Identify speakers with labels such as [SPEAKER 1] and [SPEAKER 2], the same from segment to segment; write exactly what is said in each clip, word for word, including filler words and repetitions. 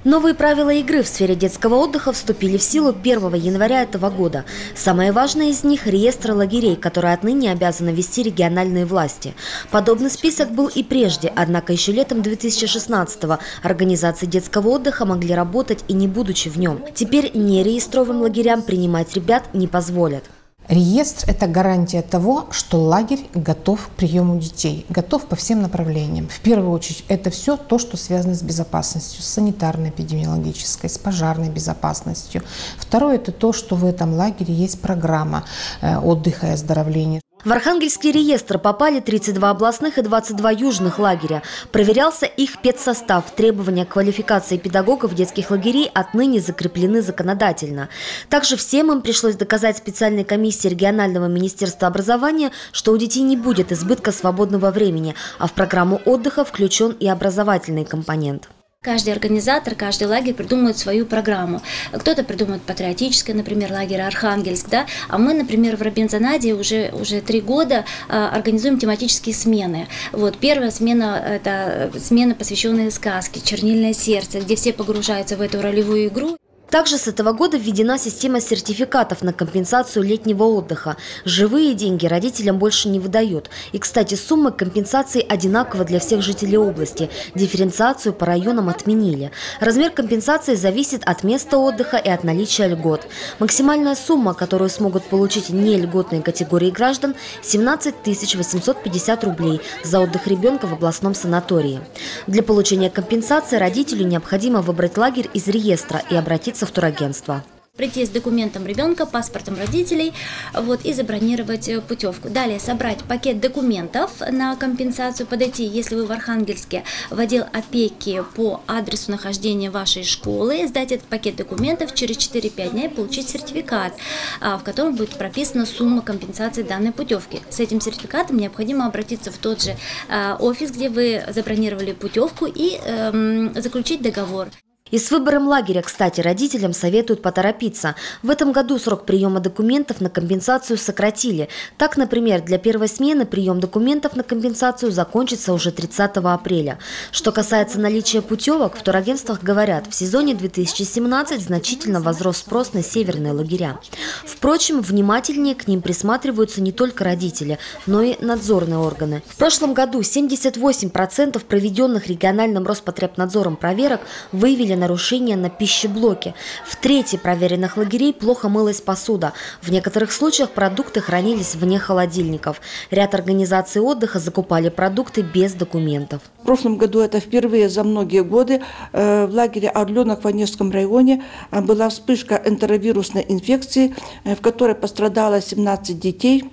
[SPEAKER 1] Новые правила игры в сфере детского отдыха вступили в силу первого января этого года. Самое важное из них – реестр лагерей, которые отныне обязаны вести региональные власти. Подобный список был и прежде, однако еще летом две тысячи шестнадцатого организации детского отдыха могли работать и не будучи в нем. Теперь нереестровым лагерям принимать ребят не позволят.
[SPEAKER 2] Реестр – это гарантия того, что лагерь готов к приему детей, готов по всем направлениям. В первую очередь, это все то, что связано с безопасностью, с санитарно-эпидемиологической, с пожарной безопасностью. Второе – это то, что в этом лагере есть программа отдыха и оздоровления.
[SPEAKER 1] В Архангельский реестр попали тридцать два областных и двадцать два южных лагеря. Проверялся их педсостав. Требования к квалификации педагогов детских лагерей отныне закреплены законодательно. Также всем им пришлось доказать специальной комиссии регионального министерства образования, что у детей не будет избытка свободного времени, а в программу отдыха включен и образовательный компонент.
[SPEAKER 3] Каждый организатор, каждый лагерь придумывает свою программу. Кто-то придумывает патриотическое, например, лагерь Архангельск, да? А мы, например, в Робинзонаде уже, уже три года а, организуем тематические смены. Вот, первая смена – это смена, посвященная сказке «Чернильное сердце», где все погружаются в эту ролевую игру.
[SPEAKER 1] Также с этого года введена система сертификатов на компенсацию летнего отдыха. Живые деньги родителям больше не выдают. И, кстати, суммы компенсации одинакова для всех жителей области. Дифференциацию по районам отменили. Размер компенсации зависит от места отдыха и от наличия льгот. Максимальная сумма, которую смогут получить нельготные категории граждан – семнадцать тысяч восемьсот пятьдесят рублей за отдых ребенка в областном санатории. Для получения компенсации родителю необходимо выбрать лагерь из реестра и обратиться в турагентство.
[SPEAKER 3] Прийти с документом ребенка, паспортом родителей, вот, и забронировать путевку. Далее собрать пакет документов на компенсацию, подойти, если вы в Архангельске, в отдел опеки по адресу нахождения вашей школы, сдать этот пакет документов, через четыре-пять дней получить сертификат, в котором будет прописана сумма компенсации данной путевки. С этим сертификатом необходимо обратиться в тот же офис, где вы забронировали путевку, и эм, заключить договор.
[SPEAKER 1] И с выбором лагеря, кстати, родителям советуют поторопиться. В этом году срок приема документов на компенсацию сократили. Так, например, для первой смены прием документов на компенсацию закончится уже тридцатого апреля. Что касается наличия путевок, в турагентствах говорят, в сезоне две тысячи семнадцатом значительно возрос спрос на северные лагеря. Впрочем, внимательнее к ним присматриваются не только родители, но и надзорные органы. В прошлом году семьдесят восемь процентов проведенных региональным Роспотребнадзором проверок выявили нарушения на пищеблоке. В трети проверенных лагерей плохо мылась посуда. В некоторых случаях продукты хранились вне холодильников. Ряд организаций отдыха закупали продукты без документов.
[SPEAKER 4] В прошлом году это впервые за многие годы в лагере Орленок в Онежском районе была вспышка энтеровирусной инфекции, в которой пострадало семнадцать детей.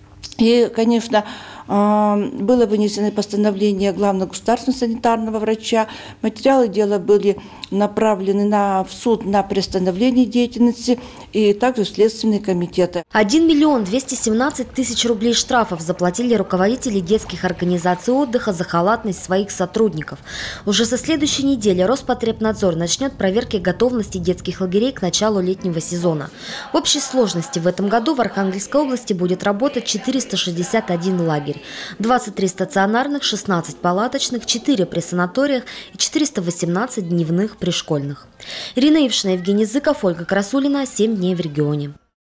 [SPEAKER 4] И, конечно, было вынесено постановление главного государственного санитарного врача. Материалы дела были направлены на, в суд на приостановление деятельности и также в следственные комитеты.
[SPEAKER 1] один миллион двести семнадцать тысяч рублей штрафов заплатили руководители детских организаций отдыха за халатность своих сотрудников. Уже со следующей недели Роспотребнадзор начнет проверки готовности детских лагерей к началу летнего сезона. В общей сложности в этом году в Архангельской области будет работать четыреста шестьдесят один лагерь. двадцать три стационарных, шестнадцать палаточных, четыре при санаториях и четыреста восемнадцать дневных пришкольных. Ирина Ившина, Евгений Зыков, Ольга Красулина. Семь дней в регионе.